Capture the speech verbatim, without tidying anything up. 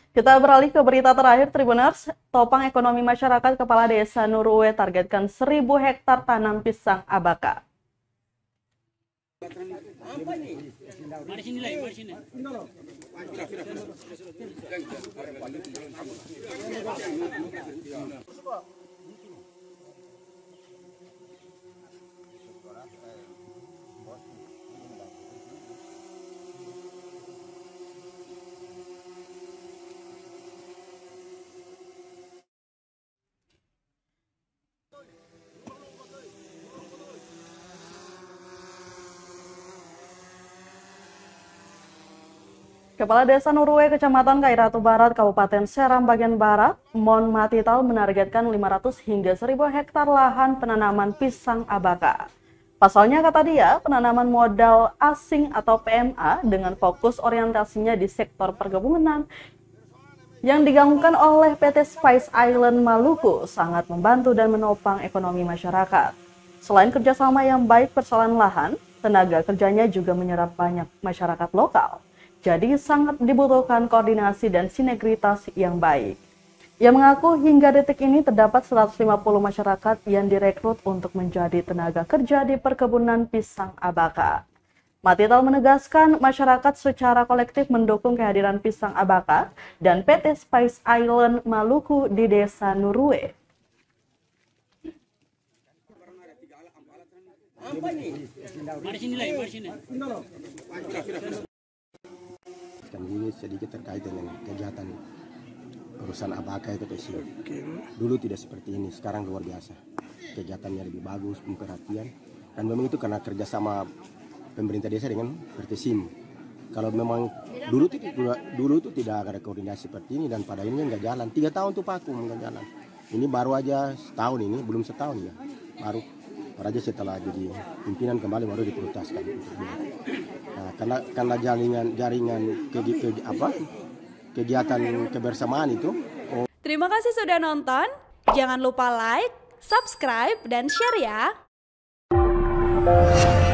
Kita beralih ke berita terakhir, Tribuners. Topang ekonomi masyarakat Kepala Desa Nuruwe targetkan seribu hektar tanam pisang abaka. Kepala Desa Nuruwe, Kecamatan Kairatu Barat, Kabupaten Seram bagian Barat, Mon Matital menargetkan lima ratus hingga seribu hektar lahan penanaman pisang abaka. Pasalnya, kata dia, penanaman modal asing atau P M A dengan fokus orientasinya di sektor perkebunan yang digaungkan oleh P T Spice Island Maluku sangat membantu dan menopang ekonomi masyarakat. Selain kerjasama yang baik persoalan lahan, tenaga kerjanya juga menyerap banyak masyarakat lokal. Jadi sangat dibutuhkan koordinasi dan sinergitas yang baik. Ia mengaku hingga detik ini terdapat seratus lima puluh masyarakat yang direkrut untuk menjadi tenaga kerja di perkebunan pisang abaka. Matital menegaskan masyarakat secara kolektif mendukung kehadiran pisang abaka dan P T Spice Island Maluku di Desa Nuruwe. Ini sedikit terkait dengan kegiatan urusan abaka itu P S I. Dulu tidak seperti ini, sekarang luar biasa. Kegiatannya lebih bagus, perhatian, dan memang itu karena kerjasama pemerintah desa dengan Pertesim. Kalau memang dulu itu dulu itu tidak ada koordinasi seperti ini dan pada ini nggak jalan. Tiga tahun tuh Paku nggak jalan. Ini baru aja setahun ini, belum setahun ya, baru. Baru aja setelah jadi pimpinan kembali baru diprioritaskan. Nah, karena karena jaringan jaringan ke, ke, apa kegiatan kebersamaan itu. Oh. Terima kasih sudah nonton. Jangan lupa like, subscribe, dan share ya.